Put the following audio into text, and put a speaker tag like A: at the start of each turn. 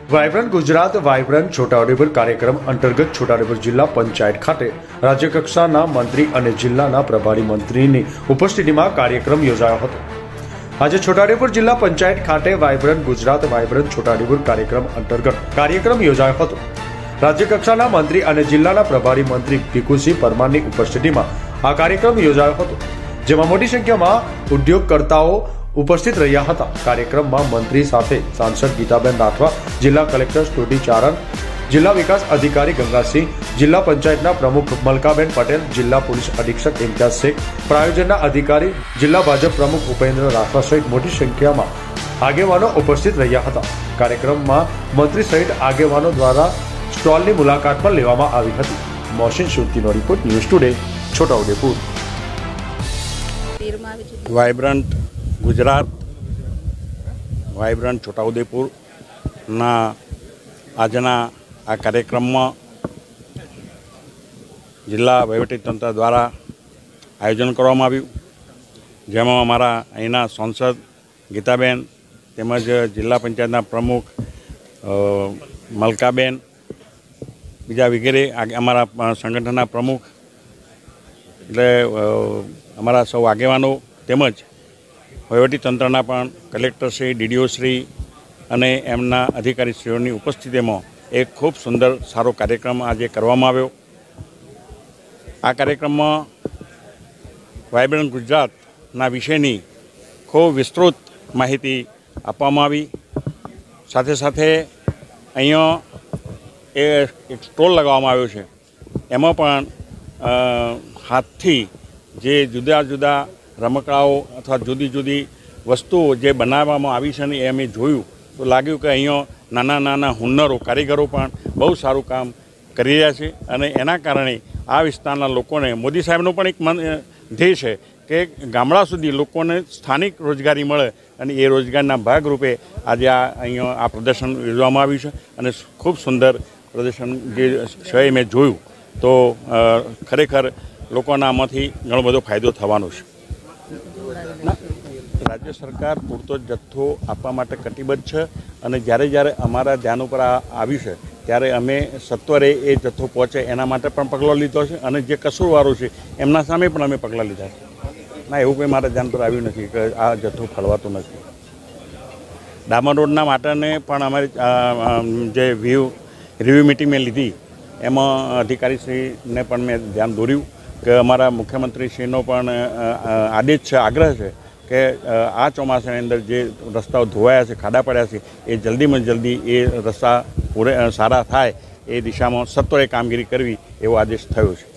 A: Vibrant Gujarat vibrant Chhota Udepur કાર્યક્રમ અંતર્ગત છોટાઉદેપુર જિલ્લા પંચાયત ખાતે રાજ્યકક્ષાના મંત્રી અને જિલ્લાના પ્રભારી મંત્રીની ઉપસ્થિતિમાં કાર્યક્રમ યોજાયો હતો। આજે છોટાઉદેપુર જિલ્લા પંચાયત ખાતે વાયબ્રન્ટ ગુજરાત વાયબ્રન્ટ છોટાઉદેપુર કાર્યક્રમ અંતર્ગત કાર્યક્રમ યોજાયો હતો। રાજ્યકક્ષાના મંત્રી અને જિલ્લાના પ્રભારી મંત્રી ભીખુસિંહ પરમારની ઉપસ્થિતિમાં આ કાર્યક્રમ યોજાયો હતો, જેમાં મોટી સંખ્યામાં ઉદ્યોગકર્તાઓ उपस्थित रहा था। कार्यक्रम में मंत्री साथे सांसद गीताबेन राठवा, जिला कलेक्टर स्टूडी चारण, जिला विकास अधिकारी गंगा सिंह, जिला पंचायतना प्रमुख मलकाबेन पटेल, जिला पुलिस अधीक्षक इम्तियाज शेख, प्रायोजन अधिकारी जिला भाजप प्रमुख उपेन्द्र राठवा सहित मोटी संख्या में आगेवानो उपस्थित रहा था। कार्यक्रम में मंत्री सहित आगेवानो द्वारा स्टॉल की मुलाकात पर लेवामां आवी हती। मोहसिन सुरतीनो report, news today, Chhota Udepur.
B: Vibrant Gujarat vibrant Chhota Udepur आजना आ कार्यक्रम में जिला वहीवटीतंत्र द्वारा आयोजन करवामां आव्युं, जेमां अमारा अहींना सांसद गीताबेन तेमज जिला पंचायतना प्रमुख मलकाबेन, बीजा वगैरे अमारा संगठनना प्रमुख एटले अमारा सौ आगेवानो तेमज वहीवटीतंत्रना पण कलेक्टरश्री, डीडीओश्री अने एमना अधिकारीश्रीओनी उपस्थितिमां एक खूब सुंदर सारो कार्यक्रम आज करवामां आव्यो। आ कार्यक्रममां वायब्रंट गुजरातना विषयनी खूब विस्तृत माहिती आपवामां आवी। साथे साथे अहींया एक स्टॉल लगाववामां आव्यो छे, एमां पण हाथथी जे जुदा जुदा रमकड़ाओ अथवा जुदी जुदी वस्तुओं जे बनाववामां आवी छे ने अमे जोयुं तो लाग्युं के अहींया नाना नाना हुनरो कारीगरो पण बहु सारूं काम करी रह्या छे अने एना कारणे आ विस्ताરના लोकोने मोदी साहेबनो पण एक ध्येय छे के गामड़ा सुधी लोकोने स्थानिक रोजगारी मळे अने ए रोजगारना भागरूपे आज अहींया आ प्रदर्शन योजवामां आव्युं छे अने खूब सुंदर प्रदर्शन जे छे मैं जोयुं तो खरेखर लोकोना आमांथी घणो बधो फायदो थवानो छे। राज्य सरकार पूरतो जत्थो आपवा माटे कटिबद्ध छे अने ज्यारे ज्यारे अमारा ध्यान पर आव्युं छे त्यारे अमे सत्वरे ए जत्थो पहोंचे एना माटे पण पगलो लीधो छे अने जे कसूरवारो छे एमना सामे पण अमे पगलां लीधा छे। ना एवुं कोई मारा ध्यान पर आव्युं नथी के आ जत्थो फळवातो नथी। डामर रोडना माटेने पण अमारी जे रिव्यू मीटिंग में लीधी एमां अधिकारीश्रीने पण मैं ध्यान दोर्युं के अमारा मुख्यमंत्रीश्रीनो पण आदेश छे, आग्रह छे के आ ચોમાસાની अंदर जे रस्ताओ धोवाया छे, खाड़ा पड्या छे ए जल्दी में जल्दी ए रस्ता पूरे सारा थाय ए दिशा में सत्वरे कामगीरी करवी एवो आदेश थयो छे।